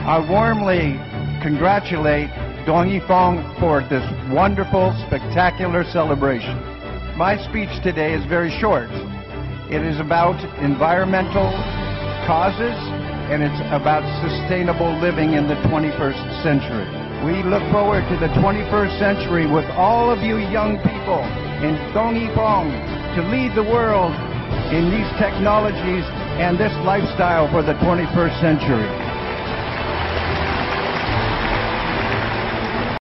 I warmly congratulate Dong Yifeng for this wonderful, spectacular celebration. My speech today is very short. It is about environmental causes, and it's about sustainable living in the 21st century. We look forward to the 21st century with all of you young people in Dong Yifeng to lead the world in these technologies and this lifestyle for the 21st century.